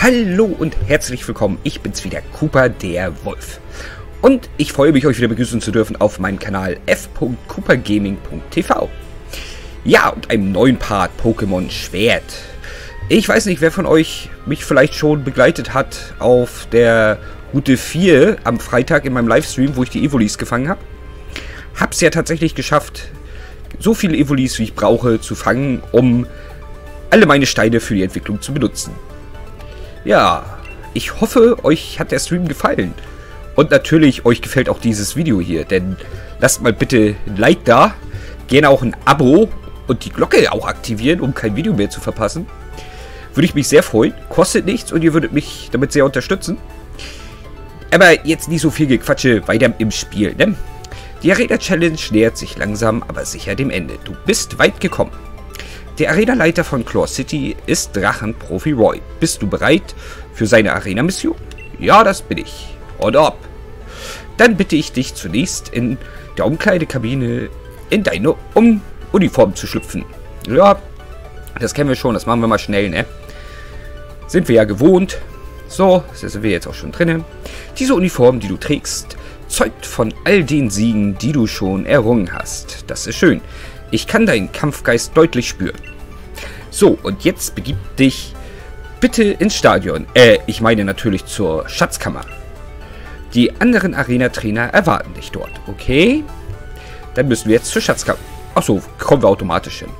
Hallo und herzlich willkommen, ich bin's wieder, Cooper der Wolf. Und ich freue mich, euch wieder begrüßen zu dürfen auf meinem Kanal f.coopergaming.tv. Ja, und einem neuen Part Pokémon Schwert. Ich weiß nicht, wer von euch mich vielleicht schon begleitet hat auf der Route 4 am Freitag in meinem Livestream, wo ich die Evolis gefangen habe. Hab's ja tatsächlich geschafft, so viele Evolis wie ich brauche zu fangen, um alle meine Steine für die Entwicklung zu benutzen. Ja, ich hoffe, euch hat der Stream gefallen. Und natürlich, euch gefällt auch dieses Video hier, denn lasst mal bitte ein Like da, gerne auch ein Abo und die Glocke auch aktivieren, um kein Video mehr zu verpassen. Würde ich mich sehr freuen, kostet nichts und ihr würdet mich damit sehr unterstützen. Aber jetzt nicht so viel Gequatsche, weiter im Spiel, ne? Die Arena Challenge nähert sich langsam, aber sicher dem Ende. Du bist weit gekommen. Der Arena-Leiter von Claw City ist Drachenprofi Roy. Bist du bereit für seine Arena-Mission? Ja, das bin ich. Und ab. Dann bitte ich dich zunächst in der Umkleidekabine in deine Uniform zu schlüpfen. Ja, das kennen wir schon, das machen wir mal schnell, ne? Sind wir ja gewohnt. So, da sind wir jetzt auch schon drinnen. Diese Uniform, die du trägst, zeugt von all den Siegen, die du schon errungen hast. Das ist schön. Ich kann deinen Kampfgeist deutlich spüren. So, und jetzt begib dich bitte ins Stadion. Ich meine natürlich zur Schatzkammer. Die anderen Arena-Trainer erwarten dich dort, okay? Dann müssen wir jetzt zur Schatzkammer. Achso, kommen wir automatisch hin.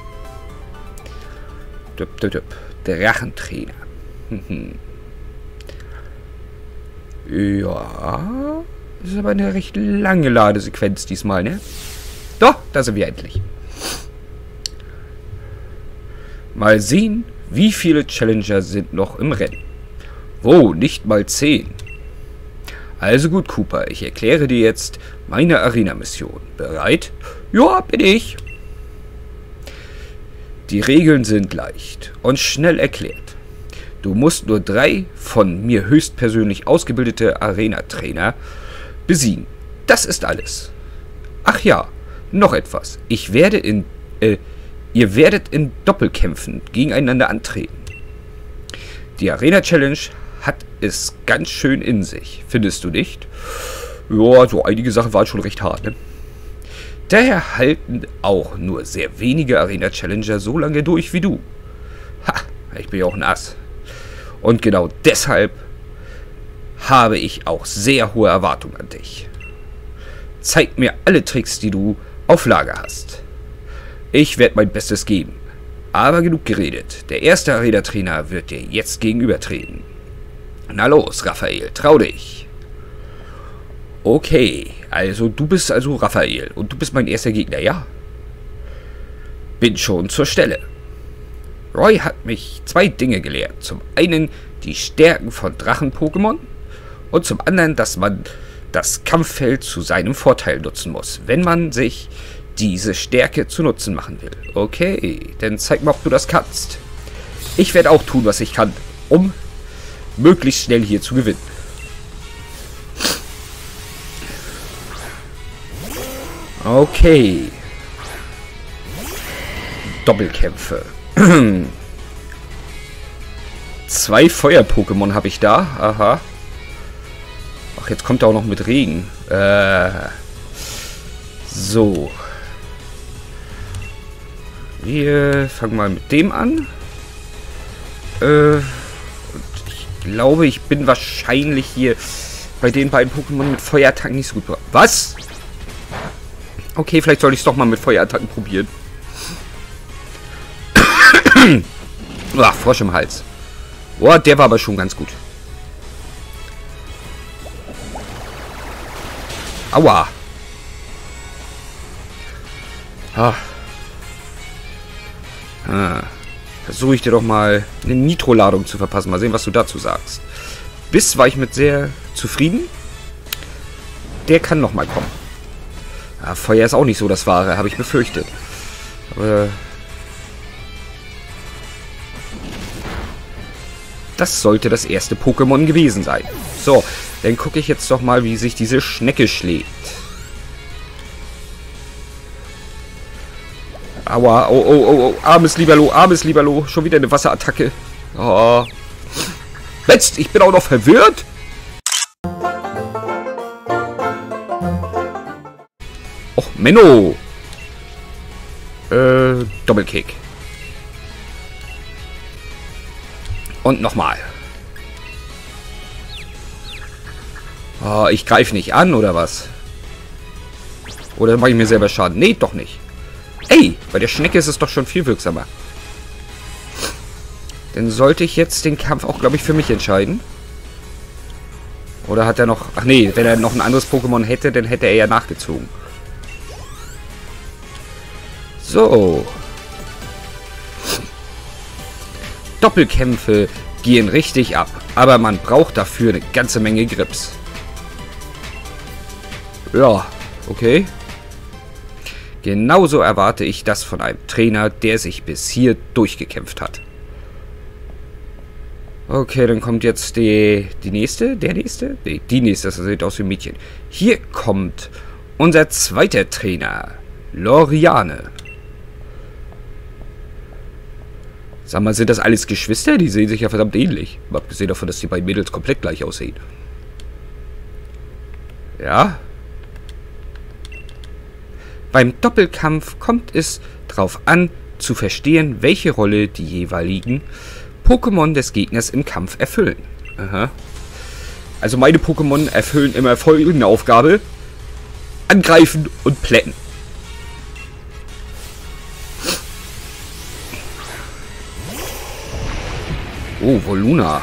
Drachentrainer. Ja, das ist aber eine recht lange Ladesequenz diesmal, ne? Doch, da sind wir endlich. Mal sehen, wie viele Challenger sind noch im Rennen. Oh, nicht mal 10. Also gut, Cooper, ich erkläre dir jetzt meine Arena-Mission. Bereit? Ja, bin ich. Die Regeln sind leicht und schnell erklärt. Du musst nur 3 von mir höchstpersönlich ausgebildete Arena-Trainer besiegen. Das ist alles. Ach ja, noch etwas. Ihr werdet in Doppelkämpfen gegeneinander antreten. Die Arena Challenge hat es ganz schön in sich, findest du nicht? Ja, so einige Sachen waren schon recht hart, ne? Daher halten auch nur sehr wenige Arena Challenger so lange durch wie du. Ha, ich bin ja auch ein Ass. Und genau deshalb habe ich auch sehr hohe Erwartungen an dich. Zeig mir alle Tricks, die du auf Lager hast. Ich werde mein Bestes geben. Aber genug geredet. Der erste Arena-Trainer wird dir jetzt gegenübertreten. Na los, Raphael, trau dich. Okay, also du bist also Raphael und du bist mein erster Gegner, ja? Bin schon zur Stelle. Roy hat mich 2 Dinge gelehrt. Zum einen die Stärken von Drachen-Pokémon und zum anderen, dass man das Kampffeld zu seinem Vorteil nutzen muss, wenn man sich diese Stärke zu Nutzen machen will. Okay, dann zeig mal, ob du das kannst. Ich werde auch tun, was ich kann, um möglichst schnell hier zu gewinnen. Okay. Doppelkämpfe. 2 Feuer-Pokémon habe ich da. Aha. Ach, jetzt kommt er auch noch mit Regen. So. Wir fangen mal mit dem an. Und ich glaube, ich bin wahrscheinlich hier bei den beiden Pokémon mit Feuerattacken nicht so gut. Was? Okay, vielleicht soll ich es doch mal mit Feuerattacken probieren. Ach, Frosch im Hals. Boah, der war aber schon ganz gut. Aua. Versuche ich dir doch mal eine Nitro-Ladung zu verpassen. Mal sehen, was du dazu sagst. Biss war ich mit sehr zufrieden. Der kann noch mal kommen. Ja, Feuer ist auch nicht so das Wahre, habe ich befürchtet. Aber das sollte das erste Pokémon gewesen sein. So, dann gucke ich jetzt doch mal, wie sich diese Schnecke schlägt. Aua, oh, oh, oh, oh, armes Liberlo, schon wieder eine Wasserattacke. Oh. Jetzt, ich bin auch noch verwirrt. Och, Menno. Doppelkick. Und nochmal. Oh, ich greife nicht an, oder was? Oder mache ich mir selber Schaden? Nee, doch nicht. Ey, bei der Schnecke ist es doch schon viel wirksamer. Dann sollte ich jetzt den Kampf auch, glaube ich, für mich entscheiden. Oder hat er noch... Ach nee, wenn er noch ein anderes Pokémon hätte, dann hätte er ja nachgezogen. So. Doppelkämpfe gehen richtig ab. Aber man braucht dafür eine ganze Menge Grips. Ja, okay. Genauso erwarte ich das von einem Trainer, der sich bis hier durchgekämpft hat. Okay, dann kommt jetzt die nächste. Der nächste? Nee, die nächste. Das sieht aus wie ein Mädchen. Hier kommt unser zweiter Trainer. Loriane. Sag mal, sind das alles Geschwister? Die sehen sich ja verdammt ähnlich. Mal abgesehen davon, dass die beiden Mädels komplett gleich aussehen. Ja. Beim Doppelkampf kommt es darauf an, zu verstehen, welche Rolle die jeweiligen Pokémon des Gegners im Kampf erfüllen. Aha. Also meine Pokémon erfüllen immer folgende Aufgabe. Angreifen und plätten. Oh, Voluna.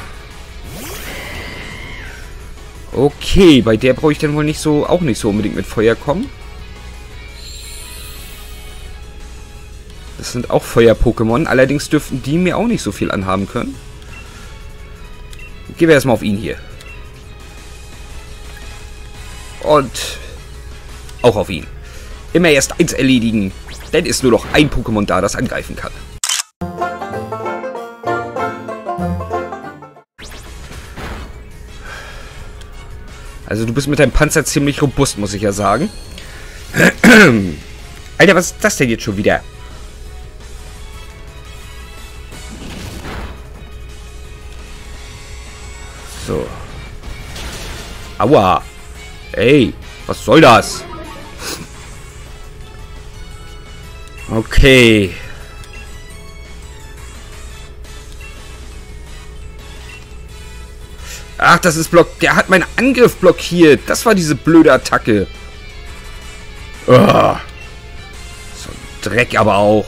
Okay, bei der brauche ich dann wohl auch nicht so unbedingt mit Feuer kommen. Das sind auch Feuer-Pokémon, allerdings dürften die mir auch nicht so viel anhaben können. Gehen wir erstmal auf ihn hier. Und auch auf ihn. Immer erst eins erledigen, dann ist nur noch ein Pokémon da, das angreifen kann. Also du bist mit deinem Panzer ziemlich robust, muss ich ja sagen. Alter, was ist das denn jetzt schon wieder? So. Aua. Ey, was soll das? Okay. Ach, das ist der hat meinen Angriff blockiert. Das war diese blöde Attacke. Oh. So ein Dreck aber auch.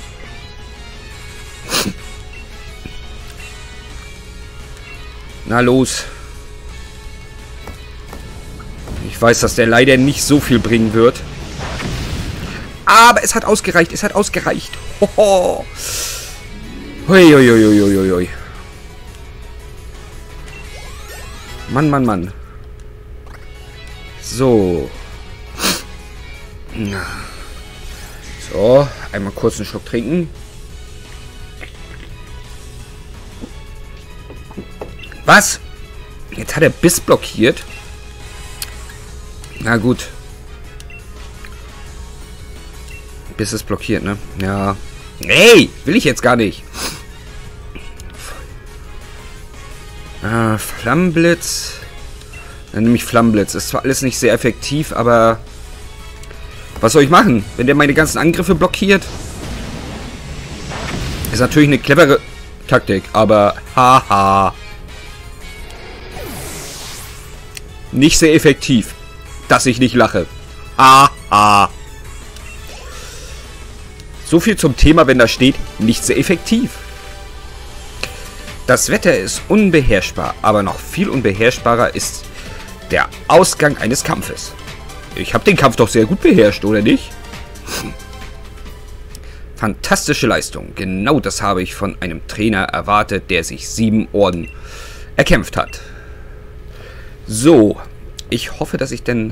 Na los. Ich weiß, dass der leider nicht so viel bringen wird. Aber es hat ausgereicht. Es hat ausgereicht. Hoho. Hui, hui, hui, hui, hui. Mann, Mann, Mann. So. So, einmal kurz einen Schluck trinken. Was? Jetzt hat er Biss blockiert. Na gut. Biss ist blockiert, ne? Ja. Hey, will ich jetzt gar nicht. Flammenblitz. Dann nehme ich Flammenblitz. Ist zwar alles nicht sehr effektiv, aber was soll ich machen, wenn der meine ganzen Angriffe blockiert? Ist natürlich eine clevere Taktik, aber haha. Nicht sehr effektiv, dass ich nicht lache. Haha. So viel zum Thema, wenn da steht, nicht sehr effektiv. Das Wetter ist unbeherrschbar, aber noch viel unbeherrschbarer ist der Ausgang eines Kampfes. Ich habe den Kampf doch sehr gut beherrscht, oder nicht? Fantastische Leistung. Genau das habe ich von einem Trainer erwartet, der sich 7 Orden erkämpft hat. So, ich hoffe, dass ich dann...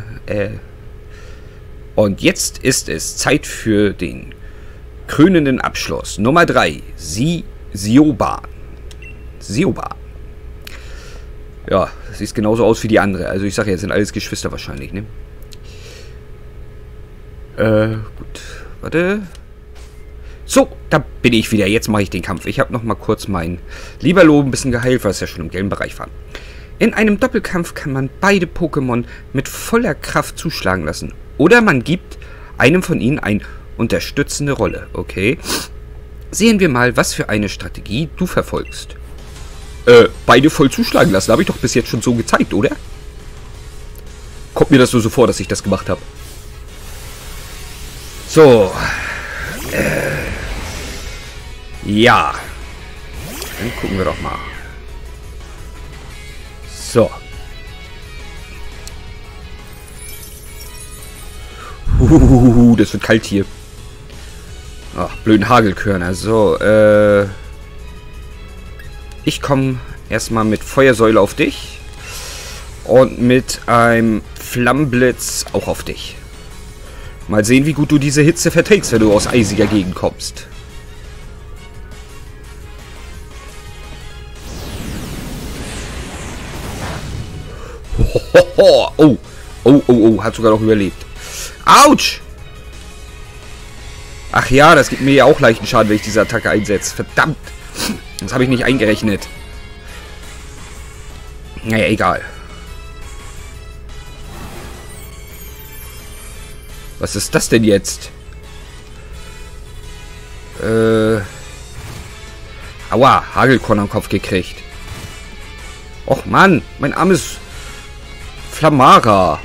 Und jetzt ist es Zeit für den krönenden Abschluss. Nummer 3, Sioban. Sioban. Ja, sieht genauso aus wie die andere. Also ich sage jetzt, sind alles Geschwister wahrscheinlich, ne? Gut. Warte. So, da bin ich wieder. Jetzt mache ich den Kampf. Ich habe noch mal kurz mein Lieberlo ein bisschen geheilt, weil es ja schon im gelben Bereich war. In einem Doppelkampf kann man beide Pokémon mit voller Kraft zuschlagen lassen. Oder man gibt einem von ihnen eine unterstützende Rolle. Okay. Sehen wir mal, was für eine Strategie du verfolgst. Beide voll zuschlagen lassen. Habe ich doch bis jetzt schon so gezeigt, oder? Kommt mir das so vor, dass ich das gemacht habe. So. Ja. Dann gucken wir doch mal. So. Das wird kalt hier. Ach, blöden Hagelkörner. So, ich komme erstmal mit Feuersäule auf dich. Und mit einem Flammenblitz auch auf dich. Mal sehen, wie gut du diese Hitze verträgst, wenn du aus eisiger Gegend kommst. Oh, hat sogar noch überlebt. Autsch! Ach ja, das gibt mir ja auch leichten Schaden, wenn ich diese Attacke einsetze. Verdammt! Das habe ich nicht eingerechnet. Naja, egal. Was ist das denn jetzt? Aua, Hagelkorn am Kopf gekriegt. Och Mann, mein armes Flamara.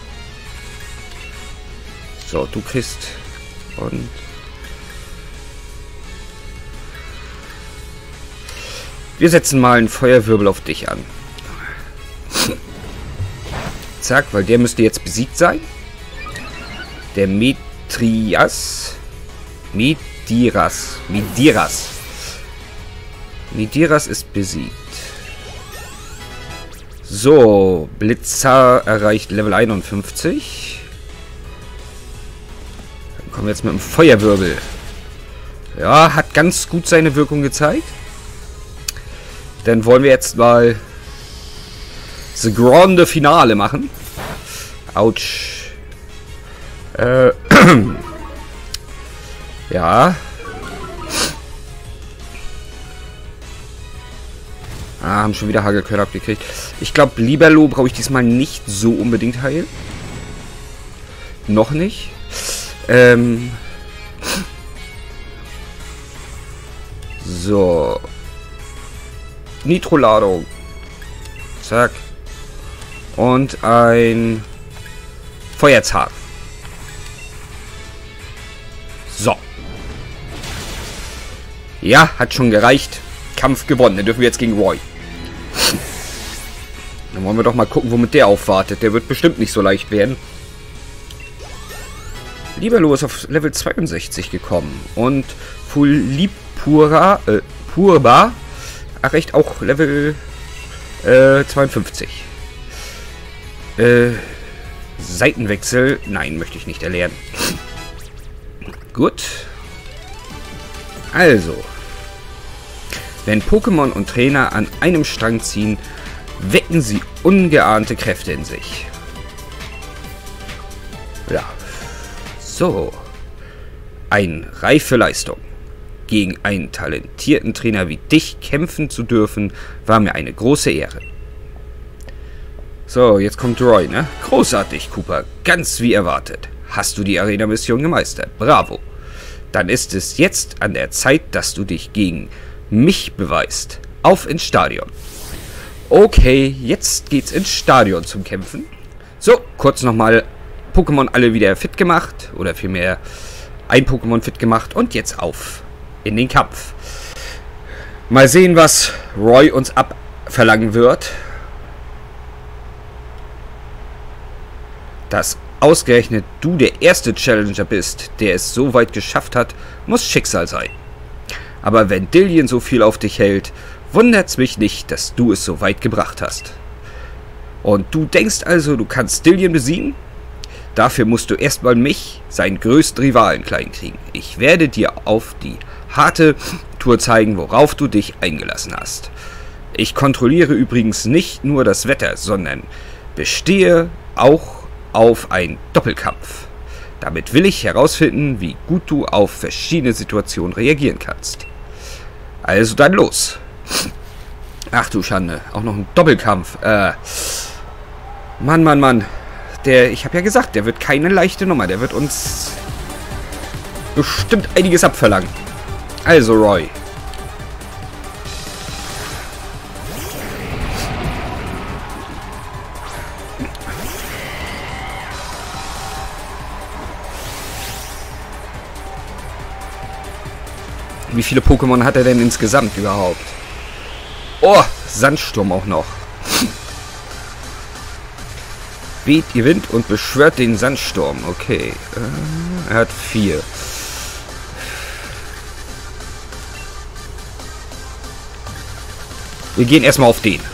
So, du kriegst und wir setzen mal einen Feuerwirbel auf dich an. Zack, weil der müsste jetzt besiegt sein. Der Mediras ist besiegt. So, Blitzer erreicht Level 51. Dann kommen wir jetzt mit dem Feuerwirbel. Ja, hat ganz gut seine Wirkung gezeigt. Dann wollen wir jetzt mal das Grande Finale machen. Autsch. Ja. Haben schon wieder Hagelkörner abgekriegt. Ich glaube, Lieberlo brauche ich diesmal nicht so unbedingt heilen. Noch nicht. So. Nitroladung. Zack. Und ein Feuerzahn. So. Ja, hat schon gereicht. Kampf gewonnen. Dann dürfen wir jetzt gegen Roy. Dann wollen wir doch mal gucken, womit der aufwartet. Der wird bestimmt nicht so leicht werden. Lieberlo ist auf Level 62 gekommen. Und Purba erreicht auch Level 52. Seitenwechsel. Nein, möchte ich nicht erlernen. Gut. Also. Wenn Pokémon und Trainer an einem Strang ziehen, wecken sie ungeahnte Kräfte in sich. Ja. So. Eine reife Leistung. Gegen einen talentierten Trainer wie dich kämpfen zu dürfen, war mir eine große Ehre. So, jetzt kommt Roy, ne? Großartig, Cooper. Ganz wie erwartet. Hast du die Arena-Mission gemeistert? Bravo. Dann ist es jetzt an der Zeit, dass du dich gegen mich beweist. Auf ins Stadion. Okay, jetzt geht's ins Stadion zum Kämpfen. So, kurz nochmal Pokémon alle wieder fit gemacht. Oder vielmehr ein Pokémon fit gemacht. Und jetzt auf in den Kampf. Mal sehen, was Roy uns abverlangen wird. Dass ausgerechnet du der erste Challenger bist, der es so weit geschafft hat, muss Schicksal sein. Aber wenn Dillion so viel auf dich hält, wundert's mich nicht, dass du es so weit gebracht hast. Und du denkst also, du kannst Dillion besiegen? Dafür musst du erstmal mich, seinen größten Rivalen, kleinkriegen. Ich werde dir auf die harte Tour zeigen, worauf du dich eingelassen hast. Ich kontrolliere übrigens nicht nur das Wetter, sondern bestehe auch auf einen Doppelkampf. Damit will ich herausfinden, wie gut du auf verschiedene Situationen reagieren kannst. Also dann los. Ach du Schande, auch noch ein Doppelkampf. Mann. Ich habe ja gesagt, der wird keine leichte Nummer. Der wird uns bestimmt einiges abverlangen. Also Roy. Wie viele Pokémon hat er denn insgesamt überhaupt? Oh, Sandsturm auch noch. Weht ihr Wind und beschwört den Sandsturm. Okay. Er hat 4. Wir gehen erstmal auf den.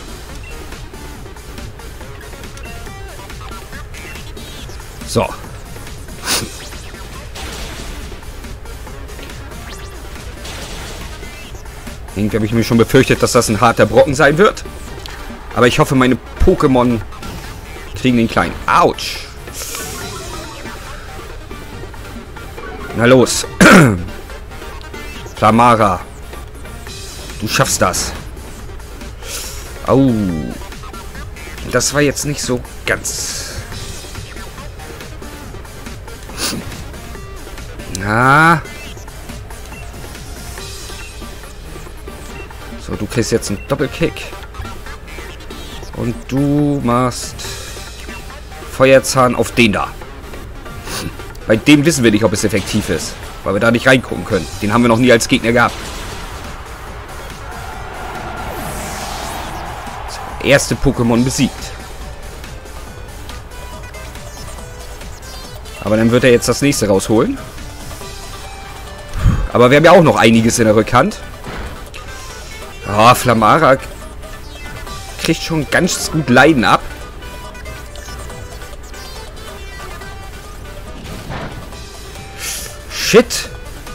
So. Irgendwie habe ich mir schon befürchtet, dass das ein harter Brocken sein wird. Aber ich hoffe, meine Pokémon kriegen den kleinen. Autsch. Na los. Flamara. Du schaffst das. Au. Das war jetzt nicht so ganz... Na. So, du kriegst jetzt einen Doppelkick. Und du machst Feuerzahn auf den da. Bei dem wissen wir nicht, ob es effektiv ist. Weil wir da nicht reingucken können. Den haben wir noch nie als Gegner gehabt. So, erste Pokémon besiegt. Aber dann wird er jetzt das nächste rausholen. Aber wir haben ja auch noch einiges in der Rückhand. Ah, Flamara kriegt schon ganz gut Leiden ab. Shit.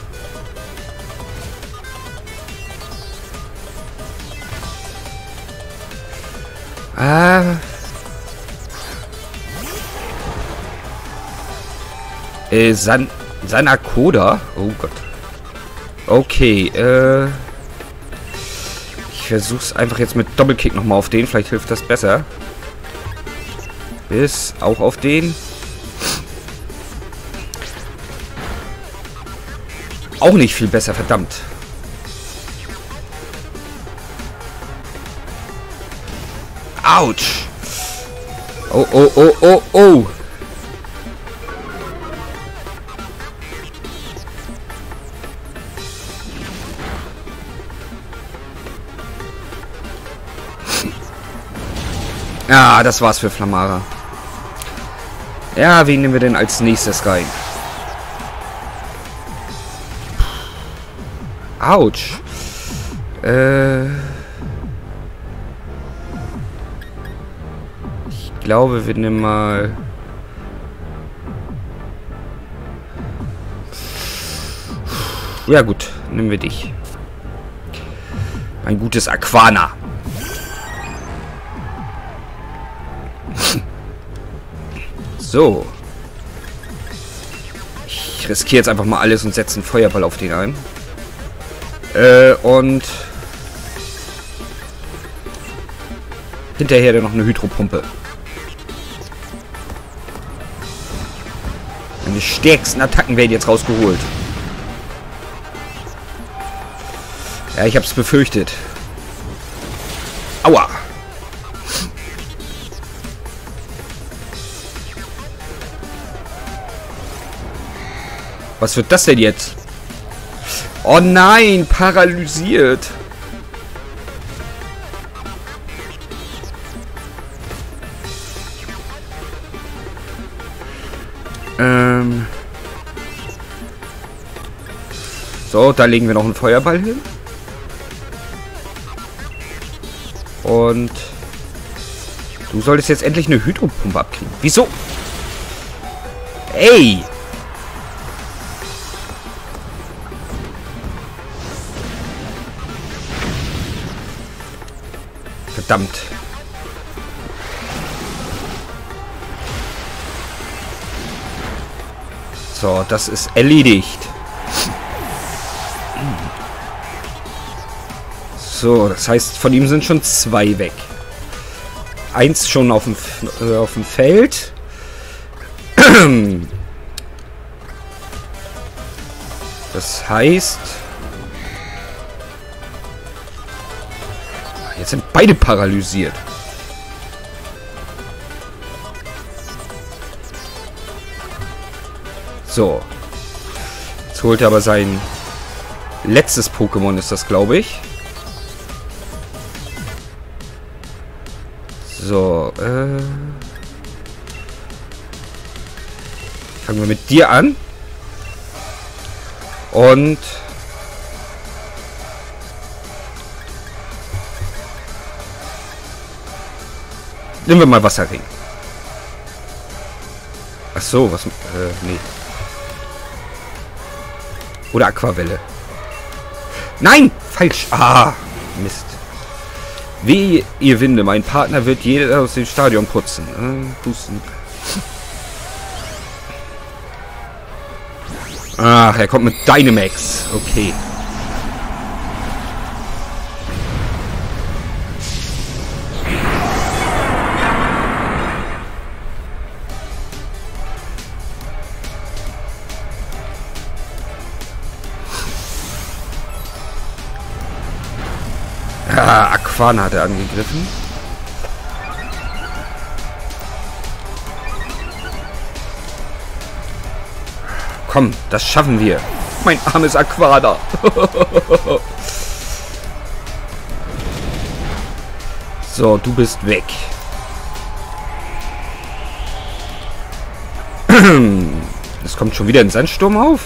Sanakoda? Oh Gott. Okay, ich versuch's einfach jetzt mit Doppelkick nochmal auf den. Vielleicht hilft das besser. Bis auch auf den. Auch nicht viel besser, verdammt. Autsch. Oh. Ja, das war's für Flamara. Ja, wen nehmen wir denn als nächstes rein? Autsch. Ich glaube, wir nehmen mal... Ja gut, nehmen wir dich. Ein gutes Aquana. So. Ich riskiere jetzt einfach mal alles und setze einen Feuerball auf den ein. Und hinterher dann noch eine Hydropumpe. Meine stärksten Attacken werden jetzt rausgeholt. Ja, ich hab's befürchtet. Aua! Was wird das denn jetzt? Oh nein, paralysiert. So, da legen wir noch einen Feuerball hin. Und du solltest jetzt endlich eine Hydropumpe abkriegen. Wieso? Ey! Verdammt. So, das ist erledigt. So, das heißt, von ihm sind schon 2 weg. 1 schon auf dem Feld. Das heißt... Jetzt sind beide paralysiert. So. Jetzt holt er aber sein letztes Pokémon, ist das, glaube ich. So, fangen wir mit dir an. Und nehmen wir mal Wasserring. Ach so, was? Nee. Oder Aquavelle. Nein! Falsch! Ah! Mist. Wie ihr Winde, mein Partner wird jeder aus dem Stadion putzen. Pusten. Ach, er kommt mit Dynamax. Okay. Ah, Aquana hat er angegriffen. Komm, das schaffen wir. Mein armes Aquana. So, du bist weg. Es kommt schon wieder ein Sandsturm auf.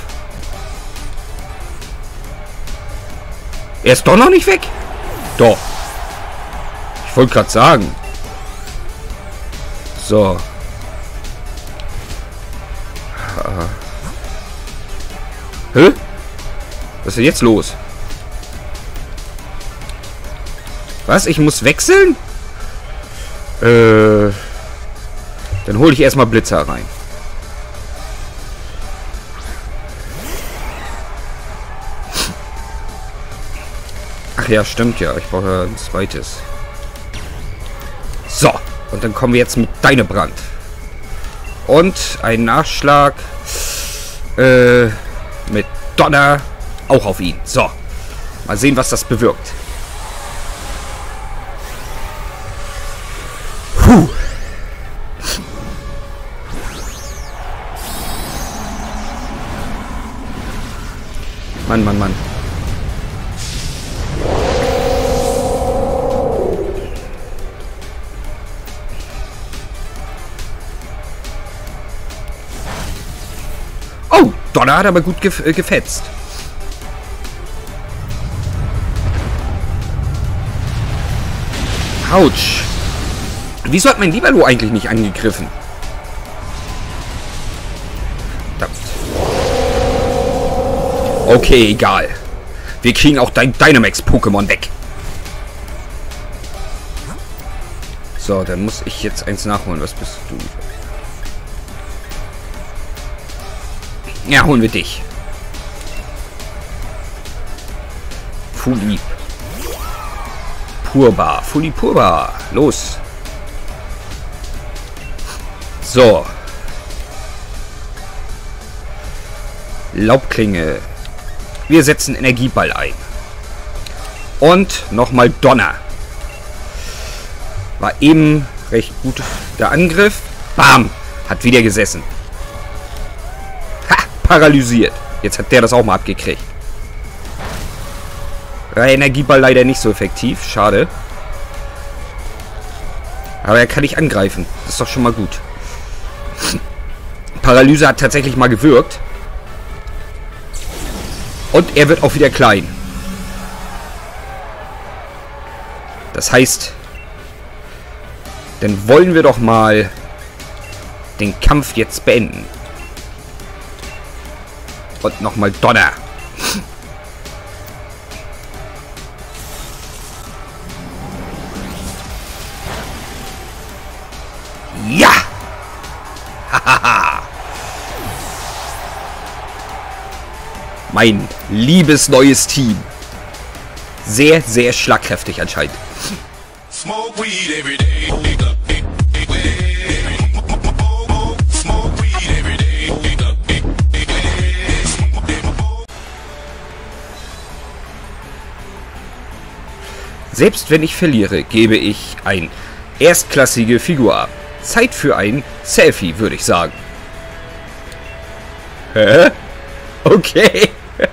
Er ist doch noch nicht weg. Doch. Ich wollte gerade sagen. So. Hä? Was ist denn jetzt los? Was? Ich muss wechseln? Dann hole ich erstmal Blitzer rein. Ach ja, stimmt ja. Ich brauche ja ein zweites. So. Und dann kommen wir jetzt mit Dynabrand. Und ein Nachschlag mit Donner auch auf ihn. So. Mal sehen, was das bewirkt. Puh. Mann, Mann, Mann. Oh, Donner hat aber gut gefetzt. Autsch. Wieso hat mein Libero eigentlich nicht angegriffen? Verdammt. Okay, egal. Wir kriegen auch dein Dynamax-Pokémon weg. So, dann muss ich jetzt eins nachholen. Was bist du? Ja, holen wir dich. Fuli. Purbar. Fuli Purbar. Los. So. Laubklinge. Wir setzen Energieball ein. Und nochmal Donner. War eben recht gut der Angriff. Bam. Hat wieder gesessen. Ha. Paralysiert. Jetzt hat der das auch mal abgekriegt. Energieball leider nicht so effektiv. Schade. Aber er kann nicht angreifen. Das ist doch schon mal gut. Paralyse hat tatsächlich mal gewirkt. Und er wird auch wieder klein. Das heißt, dann wollen wir doch mal den Kampf jetzt beenden. Und nochmal Donner. Ja! Hahaha! Mein liebes neues Team. Sehr, sehr schlagkräftig anscheinend. Smoke weed every day. Selbst wenn ich verliere, gebe ich eine erstklassige Figur ab. Zeit für ein Selfie, würde ich sagen. Hä? Okay.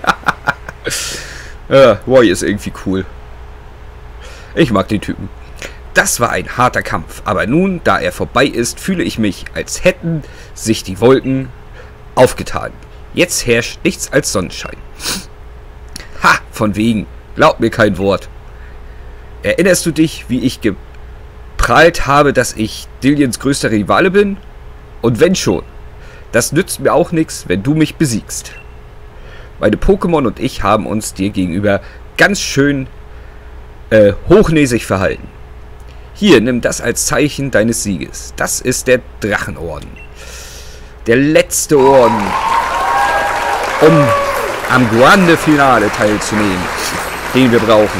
Roy ist irgendwie cool. Ich mag den Typen. Das war ein harter Kampf, aber nun, da er vorbei ist, fühle ich mich, als hätten sich die Wolken aufgetan. Jetzt herrscht nichts als Sonnenschein. Ha, von wegen. Glaub mir kein Wort. Erinnerst du dich, wie ich geprahlt habe, dass ich Dillions größter Rivale bin? Und wenn schon, das nützt mir auch nichts, wenn du mich besiegst. Meine Pokémon und ich haben uns dir gegenüber ganz schön hochnäsig verhalten. Hier, nimm das als Zeichen deines Sieges. Das ist der Drachenorden. Der letzte Orden, um am Grande Finale teilzunehmen, den wir brauchen.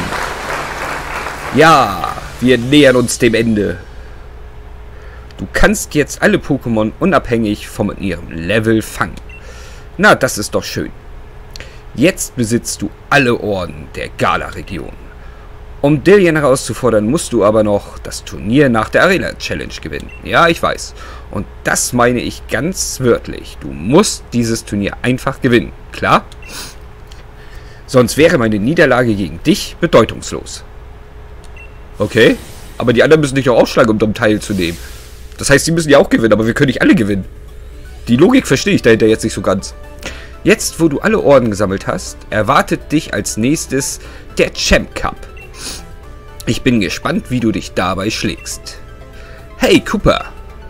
Ja, wir nähern uns dem Ende. Du kannst jetzt alle Pokémon unabhängig von ihrem Level fangen. Na, das ist doch schön. Jetzt besitzt du alle Orden der Gala-Region. Um Dillion herauszufordern, musst du aber noch das Turnier nach der Arena Challenge gewinnen. Ja, ich weiß. Und das meine ich ganz wörtlich. Du musst dieses Turnier einfach gewinnen. Klar? Sonst wäre meine Niederlage gegen dich bedeutungslos. Okay, aber die anderen müssen dich auch aufschlagen, um daran teilzunehmen. Das heißt, sie müssen ja auch gewinnen, aber wir können nicht alle gewinnen. Die Logik verstehe ich dahinter jetzt nicht so ganz. Jetzt, wo du alle Orden gesammelt hast, erwartet dich als nächstes der Champ Cup. Ich bin gespannt, wie du dich dabei schlägst. Hey, Cooper.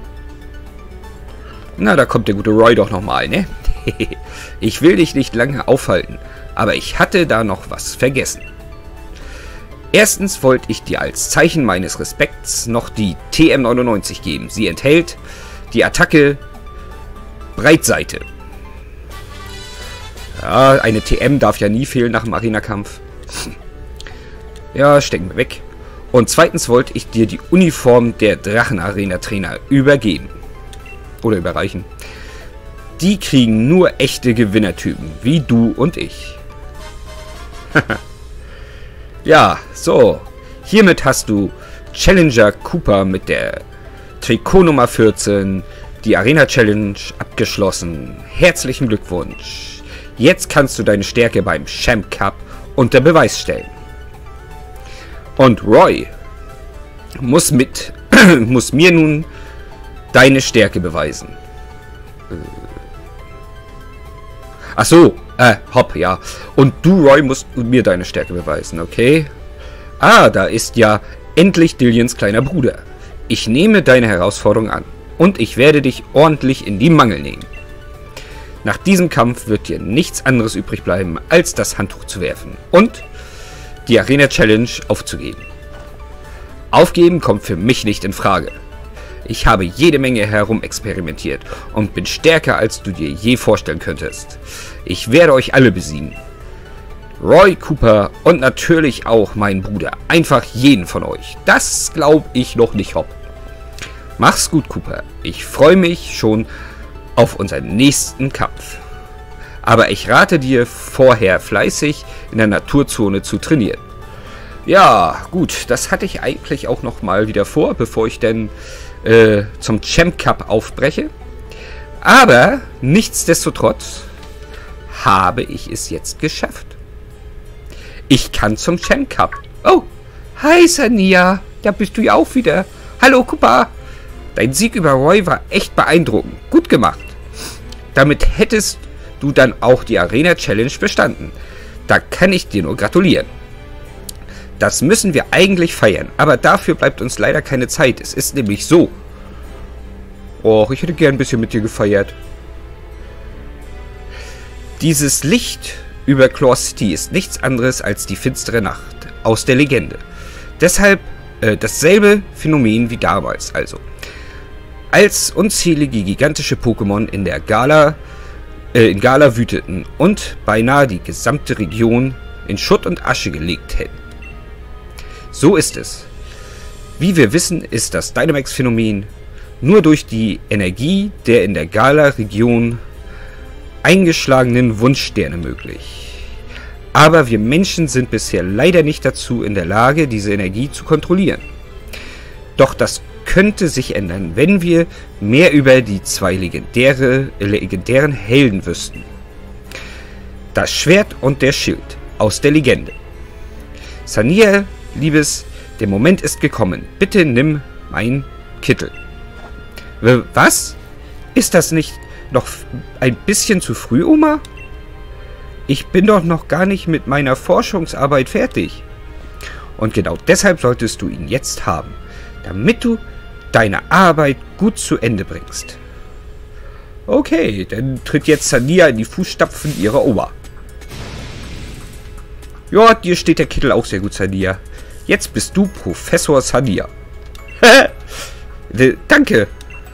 Na, da kommt der gute Roy doch nochmal, ne? Ich will dich nicht lange aufhalten, aber ich hatte da noch was vergessen. Erstens wollte ich dir als Zeichen meines Respekts noch die TM99 geben. Sie enthält die Attacke Breitseite. Ja, eine TM darf ja nie fehlen nach dem Arena-Kampf. Ja, stecken wir weg. Und zweitens wollte ich dir die Uniform der Drachen-Arena-Trainer übergeben. Oder überreichen. Die kriegen nur echte Gewinnertypen, wie du und ich. Ja, so. Hiermit hast du Challenger Cooper mit der Trikot Nummer 14 die Arena Challenge abgeschlossen. Herzlichen Glückwunsch. Jetzt kannst du deine Stärke beim Champ Cup unter Beweis stellen. Und Roy muss mir nun deine Stärke beweisen. Ach so, hopp, ja. Und du, Roy, musst mir deine Stärke beweisen, okay? Ah, da ist ja endlich Dillions kleiner Bruder. Ich nehme deine Herausforderung an. Und ich werde dich ordentlich in die Mangel nehmen. Nach diesem Kampf wird dir nichts anderes übrig bleiben, als das Handtuch zu werfen. Und die Arena Challenge aufzugeben. Aufgeben kommt für mich nicht in Frage. Ich habe jede Menge herumexperimentiert und bin stärker, als du dir je vorstellen könntest. Ich werde euch alle besiegen. Roy, Cooper und natürlich auch mein Bruder. Einfach jeden von euch. Das glaube ich noch nicht, hopp. Mach's gut, Cooper. Ich freue mich schon auf unseren nächsten Kampf. Aber ich rate dir vorher fleißig in der Naturzone zu trainieren. Ja, gut, das hatte ich eigentlich auch noch mal wieder vor, bevor ich denn zum Champ Cup aufbreche. Aber nichtsdestotrotz habe ich es jetzt geschafft. Ich kann zum Champ Cup. Oh, hi Sania, da bist du ja auch wieder. Hallo Cooper. Dein Sieg über Roy war echt beeindruckend. Gut gemacht. Damit hättest du dann auch die Arena Challenge bestanden. Da kann ich dir nur gratulieren. Das müssen wir eigentlich feiern, aber dafür bleibt uns leider keine Zeit. Es ist nämlich so. Och, ich hätte gern ein bisschen mit dir gefeiert. Dieses Licht über Claw City ist nichts anderes als die finstere Nacht aus der Legende. Deshalb dasselbe Phänomen wie damals also. Als unzählige gigantische Pokémon in der Gala in Gala wüteten und beinahe die gesamte Region in Schutt und Asche gelegt hätten. So ist es. Wie wir wissen, ist das Dynamax-Phänomen nur durch die Energie der in der Gala-Region eingeschlagenen Wunschsterne möglich. Aber wir Menschen sind bisher leider nicht dazu in der Lage, diese Energie zu kontrollieren. Doch das könnte sich ändern, wenn wir mehr über die zwei legendären Helden wüssten. Das Schwert und der Schild aus der Legende. Sania, Liebes, der Moment ist gekommen. Bitte nimm meinen Kittel. Was? Ist das nicht noch ein bisschen zu früh, Oma? Ich bin doch noch gar nicht mit meiner Forschungsarbeit fertig. Und genau deshalb solltest du ihn jetzt haben, damit du deine Arbeit gut zu Ende bringst. Okay, dann tritt jetzt Sania in die Fußstapfen ihrer Oma. Ja, dir steht der Kittel auch sehr gut, Sania. Jetzt bist du Professor Sania. Danke.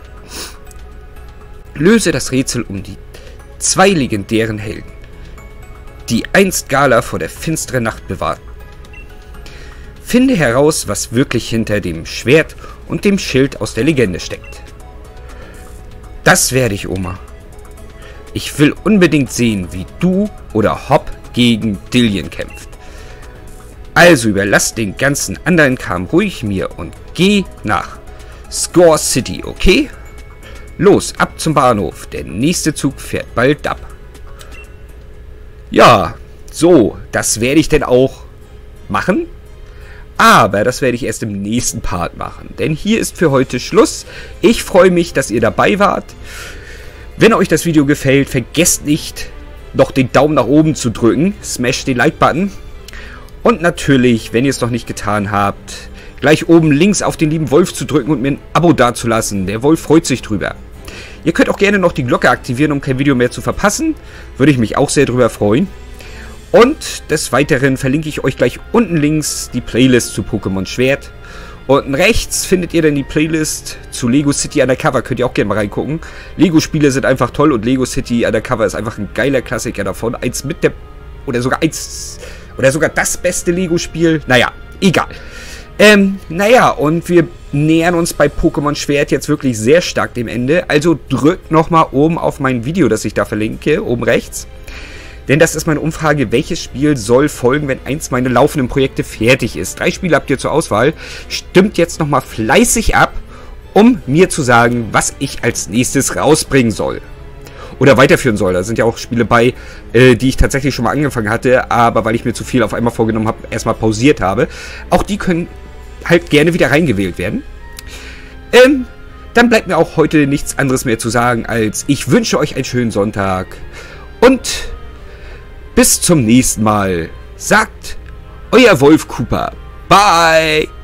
Löse das Rätsel um die zwei legendären Helden, die einst Gala vor der finsteren Nacht bewahrten. Finde heraus, was wirklich hinter dem Schwert und dem Schild aus der Legende steckt. Das werde ich, Oma. Ich will unbedingt sehen, wie du oder Hop gegen Dillion kämpft. Also überlass den ganzen anderen Kram ruhig mir und geh nach Score City, okay? Los, ab zum Bahnhof. Der nächste Zug fährt bald ab. Ja, so, das werde ich denn auch machen. Aber das werde ich erst im nächsten Part machen. Denn hier ist für heute Schluss. Ich freue mich, dass ihr dabei wart. Wenn euch das Video gefällt, vergesst nicht, noch den Daumen nach oben zu drücken. Smash den Like-Button. Und natürlich, wenn ihr es noch nicht getan habt, gleich oben links auf den lieben Wolf zu drücken und mir ein Abo dazulassen. Der Wolf freut sich drüber. Ihr könnt auch gerne noch die Glocke aktivieren, um kein Video mehr zu verpassen. Würde ich mich auch sehr drüber freuen. Und des Weiteren verlinke ich euch gleich unten links die Playlist zu Pokémon Schwert. Unten rechts findet ihr dann die Playlist zu Lego City Undercover. Könnt ihr auch gerne mal reingucken. Lego-Spiele sind einfach toll und Lego City Undercover ist einfach ein geiler Klassiker davon. Eins mit der... Oder sogar das beste Lego-Spiel. Naja, egal. Naja, und wir nähern uns bei Pokémon Schwert jetzt wirklich sehr stark dem Ende. Also drückt nochmal oben auf mein Video, das ich da verlinke, oben rechts. Denn das ist meine Umfrage, welches Spiel soll folgen, wenn eins meiner laufenden Projekte fertig ist. 3 Spiele habt ihr zur Auswahl. Stimmt jetzt nochmal fleißig ab, um mir zu sagen, was ich als nächstes rausbringen soll. Oder weiterführen soll. Da sind ja auch Spiele bei, die ich tatsächlich schon mal angefangen hatte, aber weil ich mir zu viel auf einmal vorgenommen habe, erstmal pausiert habe. Auch die können halt gerne wieder reingewählt werden. Dann bleibt mir auch heute nichts anderes mehr zu sagen, als ich wünsche euch einen schönen Sonntag und bis zum nächsten Mal. Sagt euer Wolf Cooper. Bye!